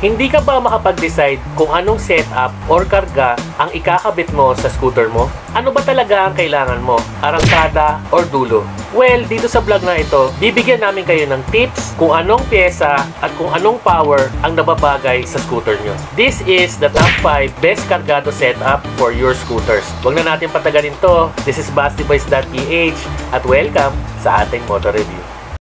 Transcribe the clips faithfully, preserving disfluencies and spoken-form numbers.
Hindi ka ba makapag-decide kung anong setup or karga ang ikakabit mo sa scooter mo? Ano ba talaga ang kailangan mo? Arangkada or dulo? Well, dito sa vlog na ito, bibigyan namin kayo ng tips kung anong pyesa at kung anong power ang nababagay sa scooter nyo. This is the top five best kargado setup for your scooters. Huwag na natin patagalin to. This is bastiboys dot p h at welcome sa ating motor review.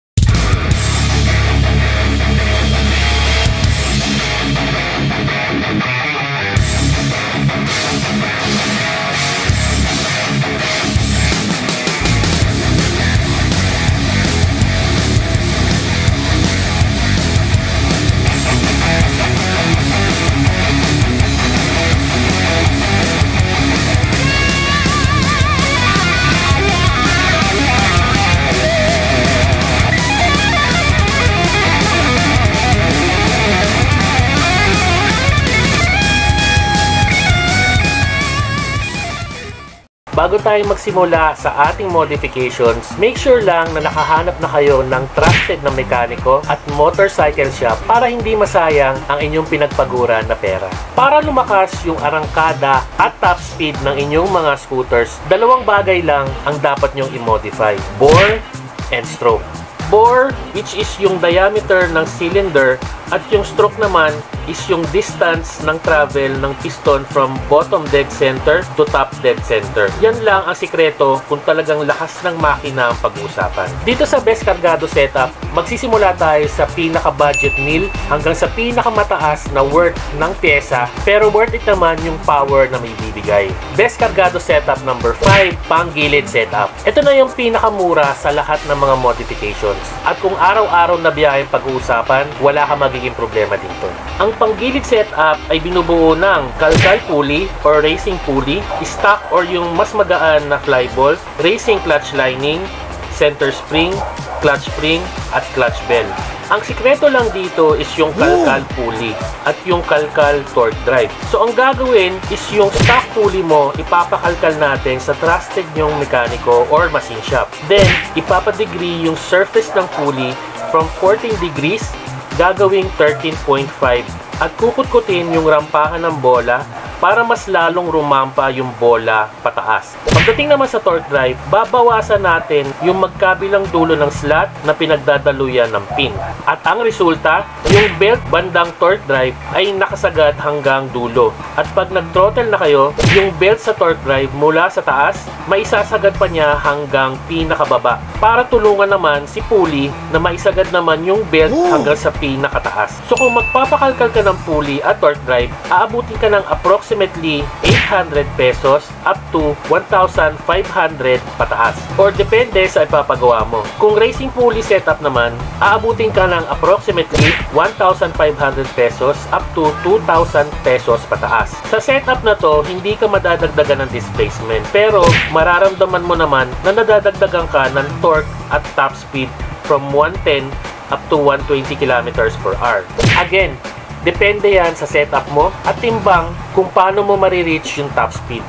Bago tayo magsimula sa ating modifications, make sure lang na nakahanap na kayo ng trusted na mekaniko at motorcycle shop para hindi masayang ang inyong pinagpaguran na pera. Para lumakas yung arangkada at top speed ng inyong mga scooters, dalawang bagay lang ang dapat nyong i-modify: bore and stroke. Bore, which is yung diameter ng cylinder, at yung stroke naman is yung distance ng travel ng piston from bottom dead center to top dead center. Yan lang ang sikreto kung talagang lakas ng makina ang pag-uusapan. Dito sa best kargado setup, magsisimula tayo sa pinaka-budget meal hanggang sa pinakamataas na worth ng pyesa, pero worth it naman yung power na may bibigay. Best kargado setup number five, pang-gilid setup. Ito na yung pinakamura sa lahat ng mga modifications. At kung araw-araw na biyaheng pag-uusapan, wala ka magiging problema dito. Ang panggilid setup ay binubuo ng kalkal pulley or racing pulley, stock or yung mas magaan na fly balls, racing clutch lining, center spring, clutch spring, at clutch bell. Ang sikreto lang dito is yung kalkal pulley at yung kalkal torque drive. So ang gagawin is yung stock pulley mo, ipapakalkal natin sa trusted nyong mekaniko or machine shop. Then, ipapadegree yung surface ng pulley from fourteen degrees gagawing thirteen point five at kukutkutin yung rampahan ng bola para mas lalong rumampa yung bola pataas. Pagdating naman sa torque drive, babawasan natin yung magkabilang dulo ng slot na pinagdadaluyan ng pin. At ang resulta, yung belt bandang torque drive ay nakasagad hanggang dulo. At pag nag-throttle na kayo, yung belt sa torque drive mula sa taas, maisasagad pa niya hanggang pinakababa para tulungan naman si pulley na maisagad naman yung belt hanggang sa pinakataas. So kung magpapakalkal ka ng pulley at torque drive, aabutin ka ng approximately eight hundred pesos up to one thousand five hundred pataas. Or depende sa ipapagawa mo. Kung racing pulley setup naman, aabutin ka ng approximately one thousand five hundred pesos up to two thousand pesos pataas. Sa setup na to, hindi ka madadagdagan ng displacement, pero mararamdaman mo naman na nadadagdagan ka ng torque at top speed from one ten up to one twenty kilometers per hour. Again, depende yan sa setup mo at timbang kung paano mo marireach yung top speed.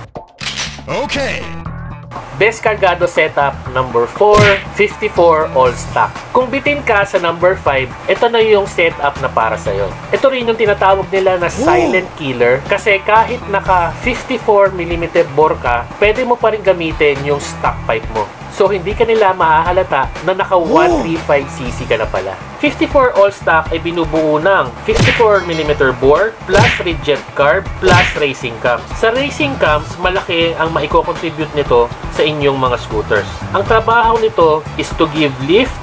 Okay! Best kargado setup number four, fifty-four all stock. Kung bitin ka sa number five, ito na yung setup na para sa'yo. Ito rin yung tinatawag nila na silent killer kasi kahit naka fifty-four millimeter bore ka, pwede mo pa rin gamitin yung stock pipe mo. So, hindi ka nila mahahalata na naka one thirty-five c c ka na pala. fifty-four all stock ay binubuo ng fifty-four millimeter bore plus reject carb plus racing cams. Sa racing cams, malaki ang maiko-contribute nito sa inyong mga scooters. Ang trabaho nito is to give lift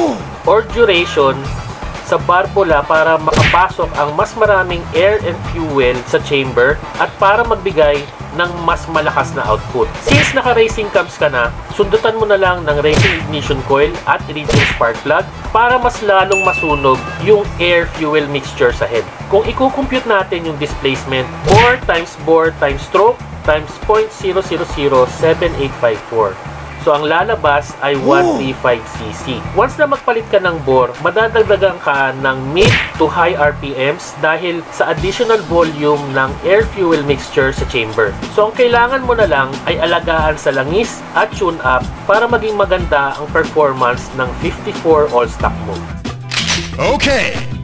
or duration sa barbola para makapasok ang mas maraming air and fuel sa chamber at para magbigay ng mas malakas na output. Since naka-racing cams ka na, sundutan mo na lang ng racing ignition coil at racing spark plug para mas lalong masunog yung air-fuel mixture sa head. Kung i-compute natin yung displacement, bore times bore times stroke times zero point zero zero zero seven eight five four. So, ang lalabas ay one thirty-five c c. Once na magpalit ka ng bore, madadagdagan ka ng mid to high R P Ms dahil sa additional volume ng air-fuel mixture sa chamber. So, ang kailangan mo na lang ay alagaan sa langis at tune-up para maging maganda ang performance ng fifty-four all-stock mo. Okay!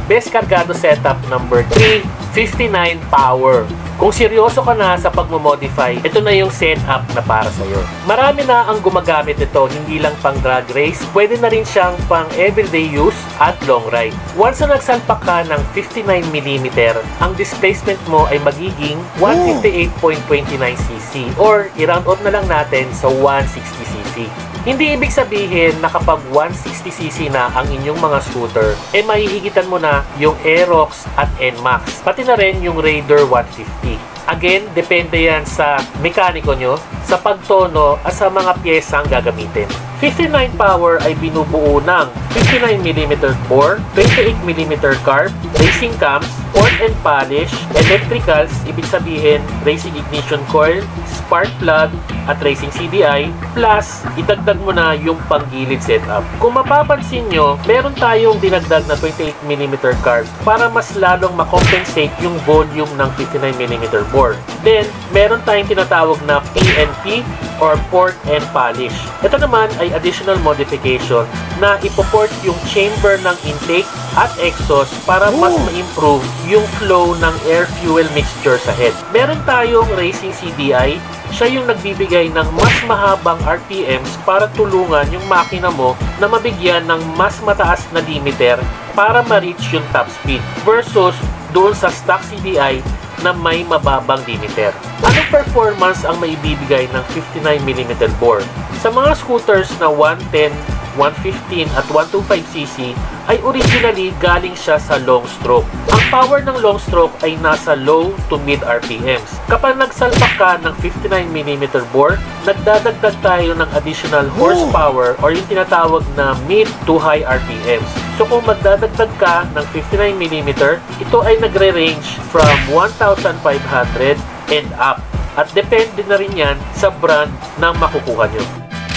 best kargado setup number three, fifty-nine power. Kung seryoso ka na sa pagmamodify, ito na yung setup na para sa'yo. Marami na ang gumagamit ito, hindi lang pang drag race, pwede na rin siyang pang everyday use at long ride. Once na nagsalpak ka ng fifty-nine millimeter, ang displacement mo ay magiging one fifty-eight point two nine cc or i-round out na lang natin sa one sixty cc. Hindi ibig sabihin na kapag one sixty cc na ang inyong mga scooter, eh mahihigitan mo na yung Aerox at N MAX, pati na rin yung Raider one fifty. Again, depende yan sa mekaniko nyo, sa pagtono at sa mga piyesang gagamitin. fifty-nine power ay binubuo ng fifty-nine millimeter bore, twenty-eight millimeter carb, racing cams, port and polish, electricals, ibig sabihin racing ignition coil, spark plug, at racing C D I, plus idagdag mo na yung panggilid setup. Kung mapapansin nyo, meron tayong dinagdag na twenty-eight millimeter carb para mas lalong makompensate yung volume ng fifty-nine millimeter bore. Then, meron tayong tinatawag na P and P or port and polish. Ito naman ay additional modification na ipoport yung chamber ng intake at exhaust para mas ma-improve yung flow ng air-fuel mixture sa head. Meron tayong racing C D I. Siya yung nagbibigay ng mas mahabang R P Ms para tulungan yung makina mo na mabigyan ng mas mataas na limiter para ma-reach yung top speed versus doon sa stock C D I na may mababang limiter. Anong performance ang maibibigay ng fifty-nine millimeter bore? Sa mga scooters na one ten, one fifteen at one twenty-five cc ay originally galing siya sa long stroke. Ang power ng long stroke ay nasa low to mid R P Ms. Kapag nagsalpak ka ng fifty-nine millimeter bore, nagdadagdag tayo ng additional horsepower or yung tinatawag na mid to high R P Ms. So kung magdadagdag ka ng fifty-nine millimeter, ito ay nagre-range from one thousand five hundred and up. At depende na rin yan sa brand na makukuha nyo.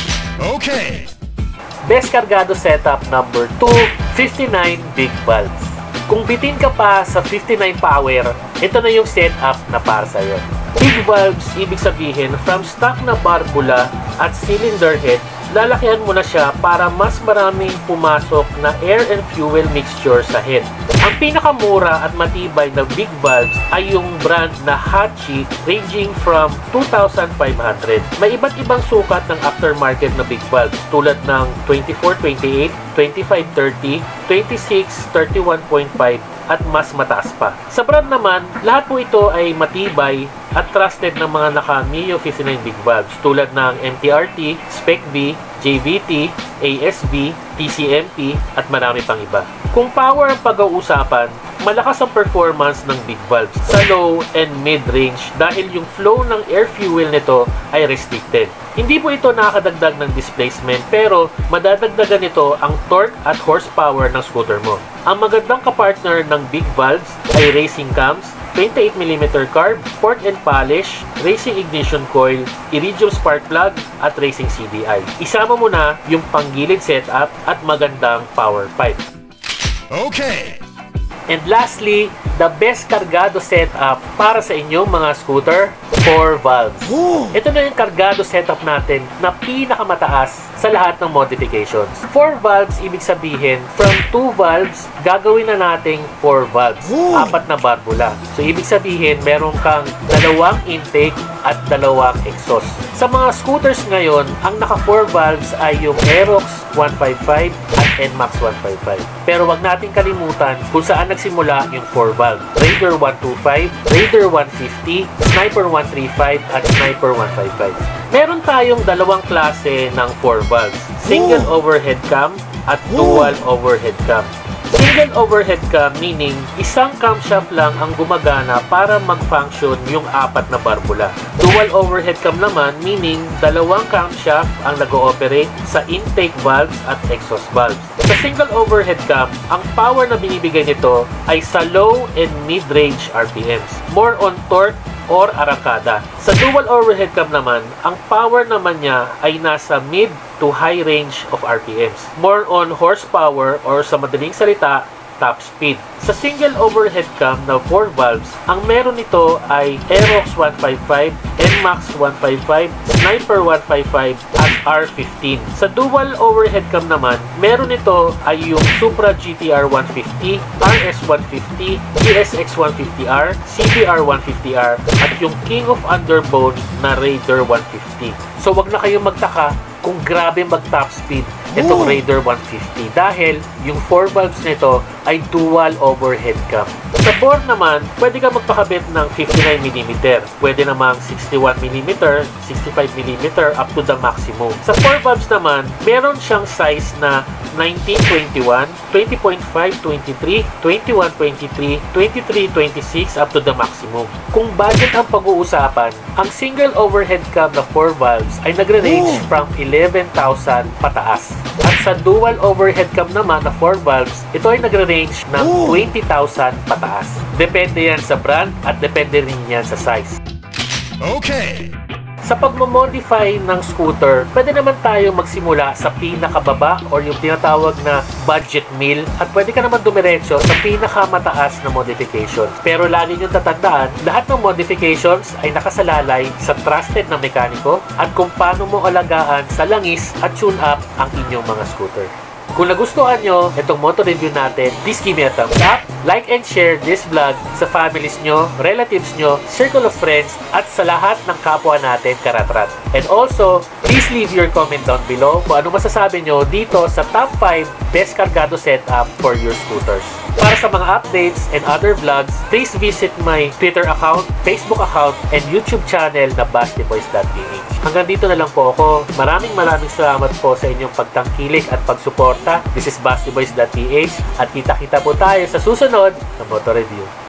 Okay! Best kargado setup number two, fifty-nine big valves. Kung bitin ka pa sa fifty-nine power, ito na yung setup na para sa'yo. Big valves, ibig sabihin, from stock na barbula at cylinder head, lalakihan mo na siya para mas maraming pumasok na air and fuel mixture sa head. Ang pinakamura at matibay na big valves ay yung brand na Hachi, ranging from two thousand five hundred. May iba't ibang sukat ng aftermarket na big valves tulad ng twenty-four twenty-eight, twenty-five thirty, twenty-six thirty-one point five at mas mataas pa. Sa brand naman, lahat po ito ay matibay at trusted ng mga naka-Mio fifty-nine big valves tulad ng M T R T, Spec B, J V T, A S B, T C M P at marami pang iba. Kung power ang pag-uusapan, malakas ang performance ng big valves sa low and mid-range dahil yung flow ng air fuel nito ay restricted. Hindi po ito nakakadagdag ng displacement pero madadagdagan nito ang torque at horsepower ng scooter mo. Ang magandang kapartner ng big valves ay racing cams, twenty-eight millimeter carb, port and polish, racing ignition coil, iridium spark plug, at racing C D I. Isama mo na yung panggilid setup at magandang power pipe. Okay! And lastly, the best kargado setup para sa inyong mga scooter, four valves. Ito na yung kargado setup natin na pinakamataas sa lahat ng modifications. four valves, ibig sabihin, from two valves, gagawin na nating four valves. Apat na barbula. So, ibig sabihin, meron kang dalawang intake at dalawang exhaust. Sa mga scooters ngayon, ang naka four valves ay yung Aerox one fifty-five at N MAX one fifty-five. Pero wag nating kalimutan kung saan nagsimula yung four valve. Raider one twenty-five, Raider one fifty, Sniper one thirty-five at Sniper one fifty-five. Meron tayong dalawang klase ng four valves. Single overhead cam at dual overhead cam. Single overhead cam meaning isang camshaft lang ang gumagana para mag-function yung apat na barbula. Dual overhead cam naman meaning dalawang camshaft ang nag-ooperate sa intake valves at exhaust valves. Sa single overhead cam, ang power na binibigay nito ay sa low and mid-range R P Ms. More on torque or arangkada. Sa dual overhead cam naman, ang power naman niya ay nasa mid to high range of R P Ms. More on horsepower or sa madaling salita, top speed. Sa single overhead cam na four valves, ang meron nito ay Aerox one fifty-five, N MAX one fifty-five, Sniper one fifty-five, at R fifteen. Sa dual overhead cam naman, meron nito ay yung Supra G T R one fifty, R S one fifty, G S X one fifty R, C B R one fifty R, at yung King of Underbone na Raider one fifty. So wag na kayong magtaka kung grabe mag top speed itong Ooh. Raider one fifty dahil yung four valves nito ay dual overhead cam. Sa bore naman, pwede ka magpakabit ng fifty-nine millimeter. Pwede namang sixty-one millimeter, sixty-five millimeter up to the maximum. Sa four valves naman, meron siyang size na nineteen twenty-one, twenty point five twenty-three, twenty-one twenty-three, twenty-three twenty-six up to the maximum. Kung budget ang pag-uusapan, ang single overhead cam na four valves ay nagre-range Ooh. from eleven thousand pataas. At sa dual overhead cam naman na four valves, ito ay nagre-range ng Ooh. twenty thousand pataas. Depende yan sa brand at depende rin yan sa size. Okay. Sa pagmamodify ng scooter, pwede naman tayo magsimula sa pinakababa or yung tinatawag na budget meal at pwede ka naman dumiretso sa pinakamataas na modifications. Pero lagi nyo tatandaan, lahat ng modifications ay nakasalalay sa trusted na mekaniko at kung paano mo alagaan sa langis at tune up ang inyong mga scooter. Kung nagustuhan nyo itong motor review natin, please give me a thumbs up, like and share this vlog sa families nyo, relatives nyo, circle of friends, at sa lahat ng kapwa natin karatrat. And also, please leave your comment down below kung ano masasabi nyo dito sa top five best cargado setup for your scooters. Para sa mga updates and other vlogs, please visit my Twitter account, Facebook account, and YouTube channel na basti boys dot p h. Hanggang dito na lang po ako. Maraming maraming salamat po sa inyong pagtangkilik at pagsuporta. This is basti boys dot p h at kita-kita po tayo sa susunod na motor review.